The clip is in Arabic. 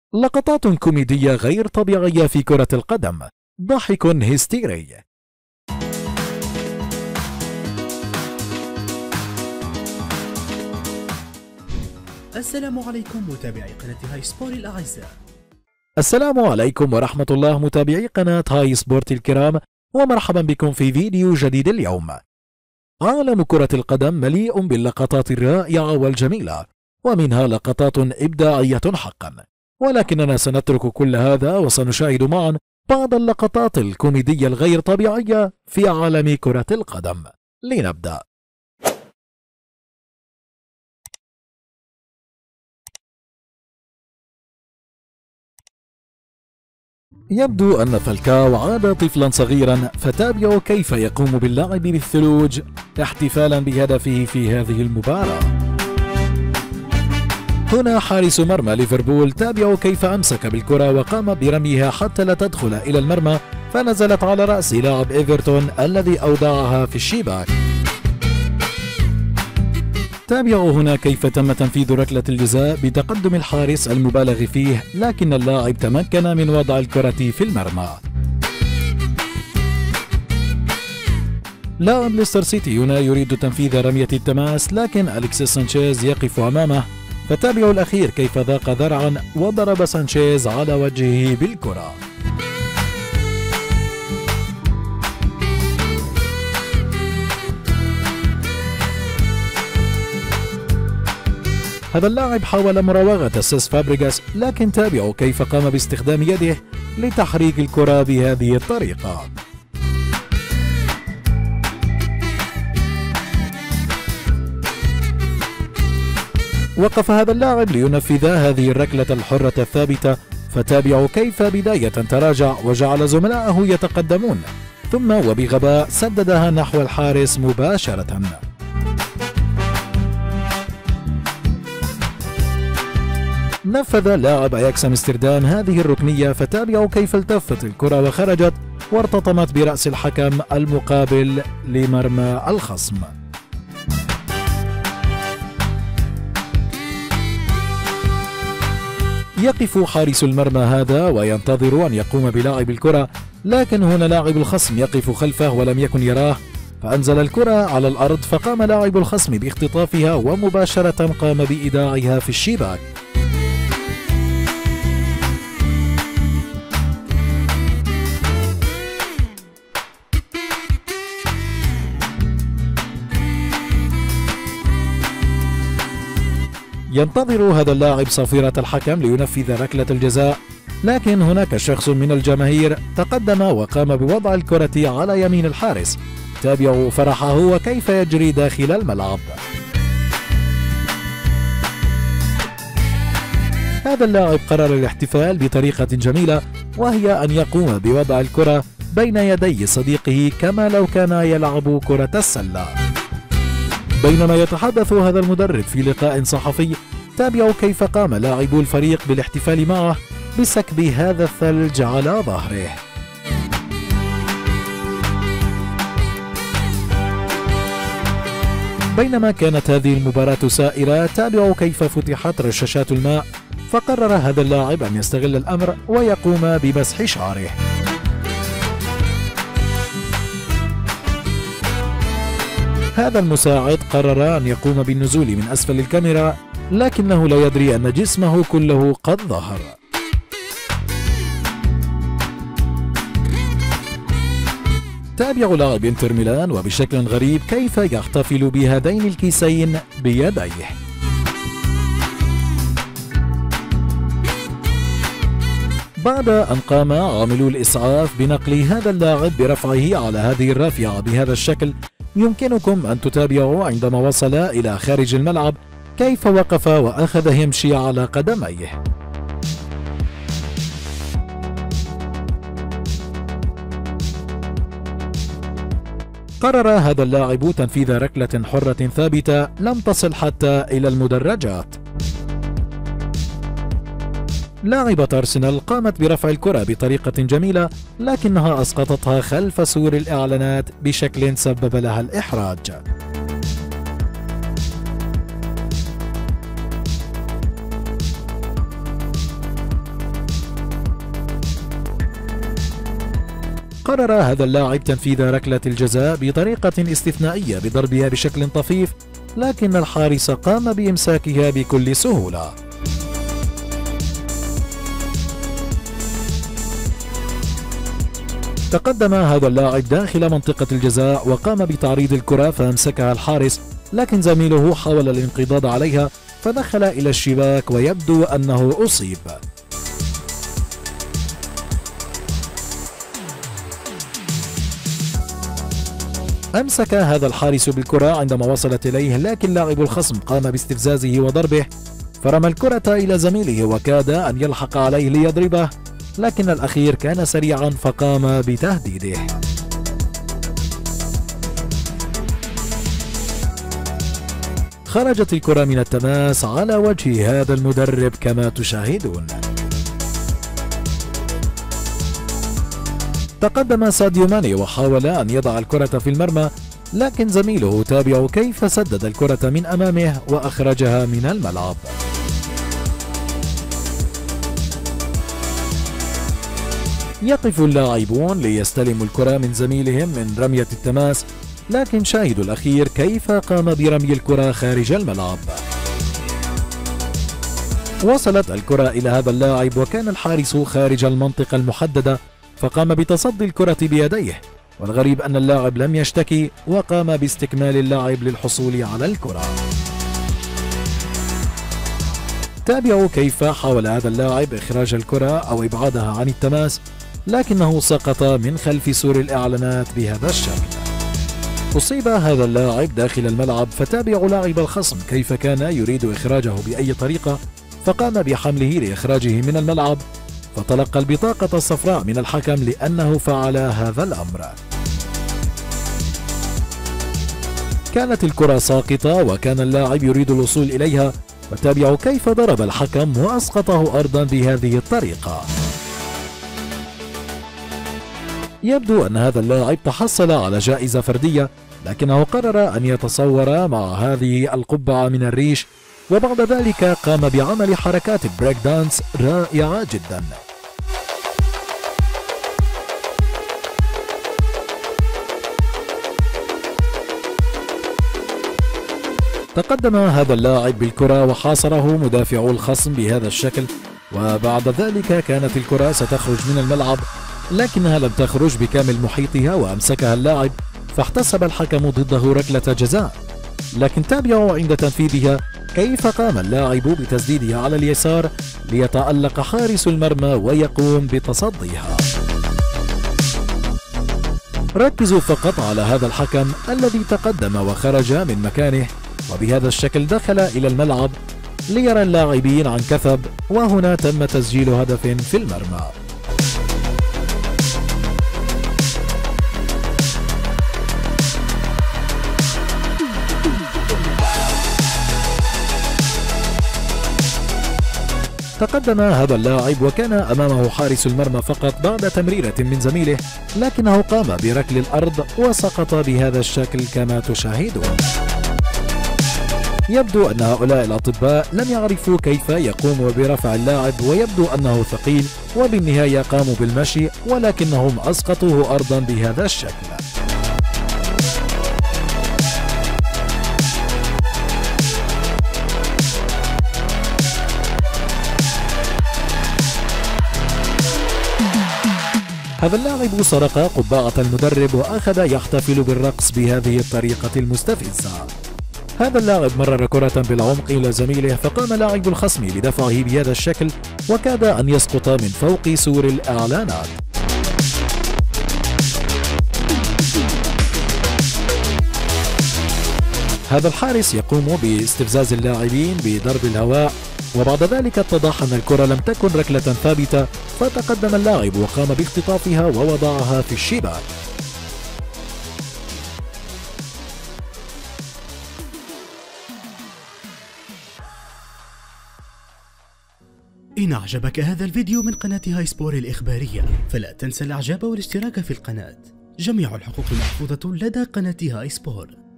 لقطات كوميدية غير طبيعية في كرة القدم، ضحك هستيري. السلام عليكم متابعي قناة هاي سبورت الأعزاء. السلام عليكم ورحمة الله متابعي قناة هاي سبورت الكرام، ومرحبا بكم في فيديو جديد اليوم. عالم كرة القدم مليء باللقطات الرائعة والجميلة، ومنها لقطات إبداعية حقا، ولكننا سنترك كل هذا وسنشاهد معا بعض اللقطات الكوميدية الغير طبيعية في عالم كرة القدم. لنبدأ. يبدو أن فالكاو عاد طفلا صغيرا، فتابعوا كيف يقوم باللعب بالثلوج احتفالا بهدفه في هذه المباراة. هنا حارس مرمى ليفربول، تابعوا كيف أمسك بالكرة وقام برميها حتى لا تدخل إلى المرمى، فنزلت على رأس لاعب إيفرتون الذي أودعها في الشباك. تابعوا هنا كيف تم تنفيذ ركلة الجزاء بتقدم الحارس المبالغ فيه، لكن اللاعب تمكن من وضع الكرة في المرمى. لاعب ليستر سيتي هنا يريد تنفيذ رمية التماس، لكن أليكسيس سانشيز يقف أمامه، فتابعوا الأخير كيف ضاق ذرعا وضرب سانشيز على وجهه بالكرة. هذا اللاعب حاول مراوغة سيس فابريغاس، لكن تابعوا كيف قام باستخدام يده لتحريك الكرة بهذه الطريقة. وقف هذا اللاعب لينفذ هذه الركلة الحرة الثابتة، فتابعوا كيف بداية تراجع وجعل زملائه يتقدمون، ثم وبغباء سددها نحو الحارس مباشرة. نفذ لاعب أياكس أمستردام هذه الركنية، فتابعوا كيف التفت الكرة وخرجت وارتطمت برأس الحكم المقابل لمرمى الخصم. يقف حارس المرمى هذا وينتظر أن يقوم بلاعب الكرة، لكن هنا لاعب الخصم يقف خلفه ولم يكن يراه، فأنزل الكرة على الأرض، فقام لاعب الخصم باختطافها ومباشرة قام بإيداعها في الشباك. ينتظر هذا اللاعب صافرة الحكم لينفذ ركلة الجزاء، لكن هناك شخص من الجماهير تقدم وقام بوضع الكرة على يمين الحارس. تابعوا فرحه وكيف يجري داخل الملعب. هذا اللاعب قرر الاحتفال بطريقة جميلة، وهي أن يقوم بوضع الكرة بين يدي صديقه كما لو كان يلعب كرة السلة. بينما يتحدث هذا المدرب في لقاء صحفي، تابعوا كيف قام لاعبو الفريق بالاحتفال معه بسكب هذا الثلج على ظهره. بينما كانت هذه المباراة سائرة، تابعوا كيف فتحت رشاشات الماء، فقرر هذا اللاعب أن يستغل الأمر ويقوم بمسح شعره. هذا المساعد قرر أن يقوم بالنزول من أسفل الكاميرا، لكنه لا يدري أن جسمه كله قد ظهر. تابعوا لاعب انتر ميلان وبشكل غريب كيف يحتفل بهذين الكيسين بيديه. بعد أن قام عاملو الإسعاف بنقل هذا اللاعب برفعه على هذه الرافعة بهذا الشكل، يمكنكم أن تتابعوا عندما وصل إلى خارج الملعب كيف وقف وأخذ يمشي على قدميه. قرر هذا اللاعب تنفيذ ركلة حرة ثابتة لم تصل حتى إلى المدرجات. لاعبة أرسنال قامت برفع الكرة بطريقة جميلة، لكنها أسقطتها خلف سور الإعلانات بشكل سبب لها الإحراج. قرر هذا اللاعب تنفيذ ركلة الجزاء بطريقة استثنائية بضربها بشكل طفيف، لكن الحارس قام بإمساكها بكل سهولة. تقدم هذا اللاعب داخل منطقة الجزاء وقام بتعريض الكرة فأمسكها الحارس، لكن زميله حاول الانقضاض عليها فدخل إلى الشباك ويبدو أنه أصيب. أمسك هذا الحارس بالكرة عندما وصلت إليه، لكن لاعب الخصم قام باستفزازه وضربه، فرمى الكرة إلى زميله وكاد أن يلحق عليه ليضربه، لكن الأخير كان سريعا فقام بتهديده. خرجت الكرة من التماس على وجه هذا المدرب كما تشاهدون. تقدم ساديو ماني وحاول أن يضع الكرة في المرمى، لكن زميله تابع كيف سدد الكرة من أمامه وأخرجها من الملعب. يقف اللاعبون ليستلموا الكرة من زميلهم من رمية التماس، لكن شاهدوا الأخير كيف قام برمي الكرة خارج الملعب. وصلت الكرة إلى هذا اللاعب وكان الحارس خارج المنطقة المحددة، فقام بتصدي الكرة بيديه، والغريب أن اللاعب لم يشتكي وقام باستكمال اللعب للحصول على الكرة. تابعوا كيف حاول هذا اللاعب إخراج الكرة أو إبعادها عن التماس، لكنه سقط من خلف سور الإعلانات بهذا الشكل. أصيب هذا اللاعب داخل الملعب، فتابعوا لاعب الخصم كيف كان يريد إخراجه بأي طريقة، فقام بحمله لإخراجه من الملعب، فتلقى البطاقة الصفراء من الحكم لأنه فعل هذا الأمر. كانت الكرة ساقطة وكان اللاعب يريد الوصول إليها، وتابعوا كيف ضرب الحكم وأسقطه أرضا بهذه الطريقة. يبدو أن هذا اللاعب تحصل على جائزة فردية، لكنه قرر أن يتصور مع هذه القبعة من الريش، وبعد ذلك قام بعمل حركات بريك دانس رائعة جدا. تقدم هذا اللاعب بالكرة وحاصره مدافعو الخصم بهذا الشكل، وبعد ذلك كانت الكرة ستخرج من الملعب، لكنها لم تخرج بكامل محيطها وأمسكها اللاعب، فاحتسب الحكم ضده ركلة جزاء. لكن تابعوا عند تنفيذها كيف قام اللاعب بتسديدها على اليسار ليتألق حارس المرمى ويقوم بتصديها. ركزوا فقط على هذا الحكم الذي تقدم وخرج من مكانه، وبهذا الشكل دخل إلى الملعب ليرى اللاعبين عن كثب، وهنا تم تسجيل هدف في المرمى. تقدم هذا اللاعب وكان أمامه حارس المرمى فقط بعد تمريرة من زميله، لكنه قام بركل الأرض وسقط بهذا الشكل كما تشاهدون. يبدو أن هؤلاء الأطباء لم يعرفوا كيف يقوموا برفع اللاعب، ويبدو أنه ثقيل، وبالنهاية قاموا بالمشي، ولكنهم أسقطوه أرضا بهذا الشكل. هذا اللاعب سرق قبعة المدرب وأخذ يحتفل بالرقص بهذه الطريقة المستفزة. هذا اللاعب مرر كرة بالعمق إلى زميله، فقام لاعب الخصم بدفعه بهذا الشكل وكاد أن يسقط من فوق سور الإعلانات. هذا الحارس يقوم باستفزاز اللاعبين بضرب الهواء، وبعد ذلك اتضح أن الكرة لم تكن ركلة ثابتة، فتقدم اللاعب وقام باختطافها ووضعها في الشباك. إن أعجبك هذا الفيديو من قناة هاي سبور الإخبارية، فلا تنسى الإعجاب والاشتراك في القناة. جميع الحقوق محفوظة لدى قناة هاي سبور.